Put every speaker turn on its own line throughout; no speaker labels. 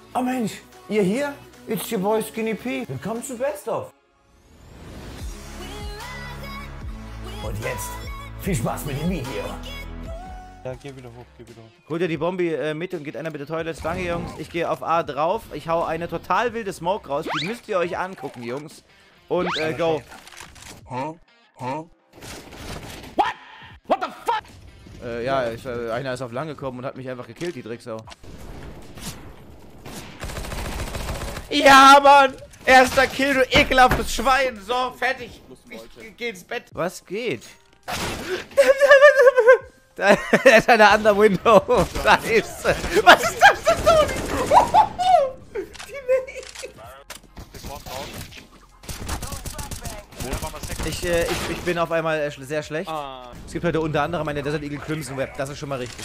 Oh Mensch, ihr hier? It's your boy Skinny P. Willkommen zu Best of. Und jetzt viel Spaß mit dem Video.
Ja, geh wieder hoch, geh wieder hoch.
Holt ihr die Bombe mit und geht einer bitte Toilets. Danke, Jungs. Ich gehe auf A drauf. Ich hau eine total wilde Smoke raus. Die müsst ihr euch angucken, Jungs. Und go.
What? What the fuck?
Ja, einer ist auf lang gekommen und hat mich einfach gekillt, die Drecksau. Ja, Mann! Erster Kill, du ekelhaftes Schwein! So, fertig! Ich geh ins Bett. Was geht? Da ist eine andere Window. Scheiße. Was ist das denn, Toni? Ich bin auf einmal sehr schlecht. Es gibt heute unter anderem eine Desert Eagle Crimson Web. Das ist schon mal richtig.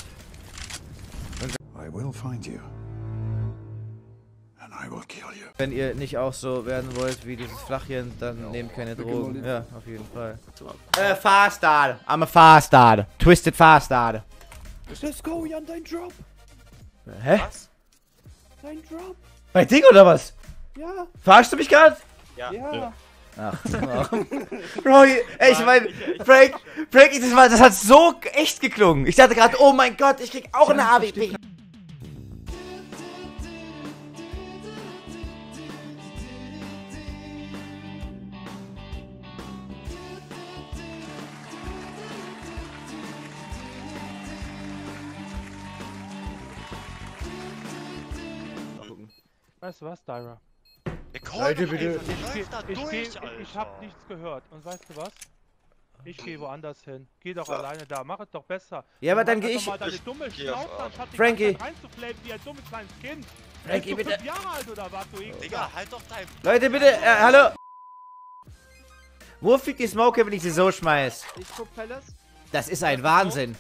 I will find you. And I will kill you.
Wenn ihr nicht auch so werden wollt wie dieses Flachchen, dann nehmt keine Drogen. Ja, auf jeden Fall. Fastard. I'm a Fastard. Twisted Fastard.
Let's go, Jan, dein Drop.
Hä?
Was? Dein Drop.
Bei Ding oder was?
Ja.
Verarschst du mich gerade?
Ja.
Ach. Bro, ey, ich mein, Frank, das hat so echt geklungen. Ich dachte gerade, oh mein Gott, ich krieg auch eine AWP.
Weißt du was, Dyra?
Leute, bitte.
Ich hab nichts gehört. Und weißt du was? Ich gehe woanders hin. Geh doch alleine da. Mach es doch besser.
Ja, aber dann gehe ich.
Mal deine dumme Schnauze, anstatt die
Frankie.
ganze Zeit reinzuflamen wie ein dummes kleines Kind.
Frankie,
Bist du
bitte.
5 Jahre alt oder was, du
Digga, halt doch dein...
Leute, bitte, hallo. Wo fliegt die Smoke, wenn ich sie so schmeiß?
Ich guck Palace.
Das ist ein Wahnsinn.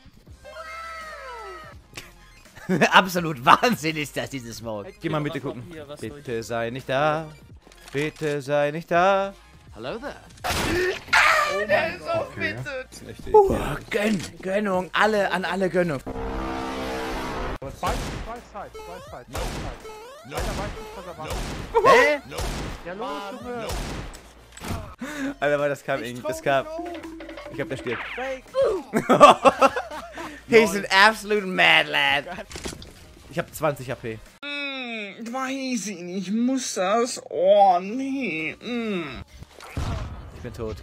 Absolut Wahnsinn ist das, diese Smoke. Geh mal bitte gucken. Bitte sei nicht da. Bitte sei nicht da.
Hello there.
Oh mein Gott, bitte. Gönnung. An alle Gönnung.
Zwei Side. Einer weiß nicht, was er macht.
Hä?
Ja, los, Junge.
Alter, aber das kam irgendwie. Das kam. Ich glaub, der stirbt.
Fake.
He's an absolute mad lad. Ich hab 20 HP.
Weiß ich nicht, muss das? Oh, nee.
Ich bin tot.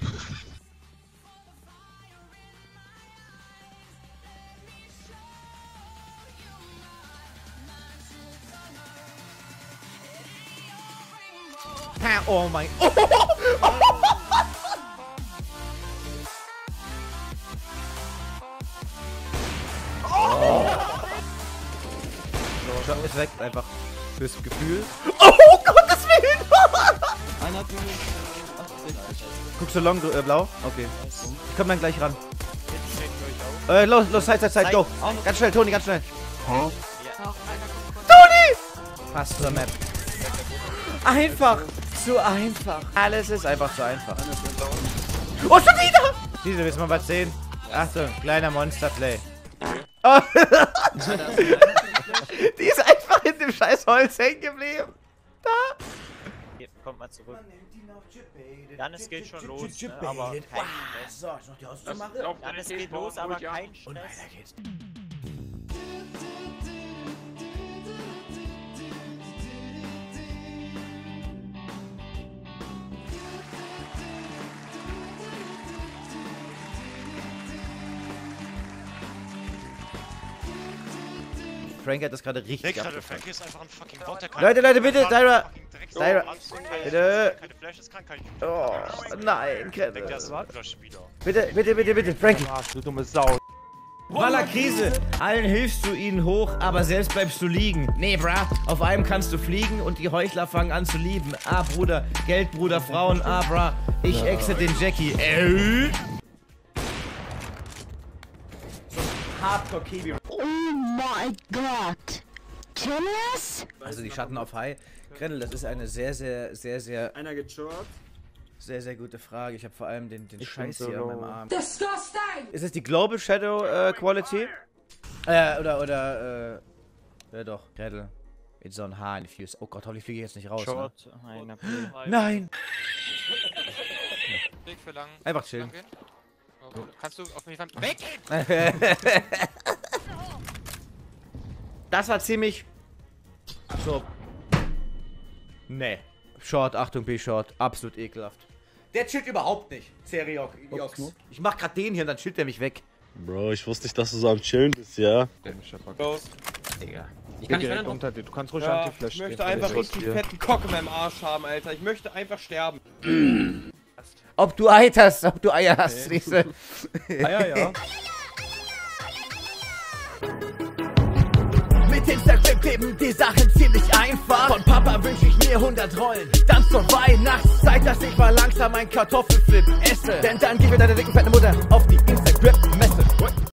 Oh mein... So, ist weg, einfach fürs Gefühl. Oh Gottes Willen!
Einer hat minus 80.
Guckst du long, blau? Okay. Ich komm dann gleich ran. Los, Side, go! Ganz schnell, Toni, ganz schnell. Toni! Passt zur Map. Einfach! Zu einfach. Alles ist einfach zu einfach. Oh, schon wieder! Diese, willst du mal was sehen? Achtung, kleiner Monsterplay. Oh. Die ist einfach in dem scheiß Holz hängen geblieben. Da!
Hier, kommt mal zurück. Dann es geht schon los, ne? Aber kein Stress.
So, ist noch die auszumachen.
Dann es geht los, aber kein Stress.
Und weiter geht's. Frank hat das gerade richtig abgefangen.
Frank ist einfach ein fucking Bot, der kann...
Leute, bitte, Dyra! Dyra!
Bitte!
Bitte!
Keine Flash, das kann kein...
Oh, nein,
Der ist ein Flash-Spieler.
Bitte, Frankie!
Ach, du dumme Sau.
Walla Krise! Allen hilfst du ihnen hoch, aber selbst bleibst du liegen. Nee, brah, auf einem kannst du fliegen und die Heuchler fangen an zu lieben. Ah, Bruder, Geld, Bruder, Frauen, ah, brah, ich exit den Jackie. Hardcore Kiwi.
Oh my god. Killers?
Also die Schatten auf High. Grendel, das ist eine sehr
Einer gechort.
sehr gute Frage. Ich habe vor allem den Scheiß
so
hier an
low.
meinem Arm.
Disgusting!
Ist es die Global Shadow Quality? Ja doch, Grendel. Mit so einem Haar in die Fuse. Oh Gott, hoffentlich fliege ich jetzt nicht raus. Ne?
Short, einer B.
Nein!
Weg für lang.
Einfach chillen.
Lang gehen. Oh, kannst du auf mich weg?
Das war ziemlich... So. Nee. Short, Achtung, B-Short. Absolut ekelhaft. Der chillt überhaupt nicht. Seriok. Ich mach grad den hier und dann chillt der mich weg.
Bro, ich wusste nicht, dass du so am Chillen bist, ja?
Los.
Digga.
Ich kann direkt unter dir. Du kannst ruhig Anti-Flash.
Ich möchte einfach richtig fetten Cock in meinem Arsch haben, Alter. Ich möchte einfach sterben.
Ob du Eier hast, ob du Eier hast, Riese.
Eier, ja.
Mit Instagram kleben die Sachen ziemlich einfach. Von Papa wünsche ich mir 100 Rollen. Dann zur Weihnachtszeit, dass ich mal langsam ein Kartoffelflip esse. Denn dann gib mir deine dicken fette Mutter auf die Instagram-Messe.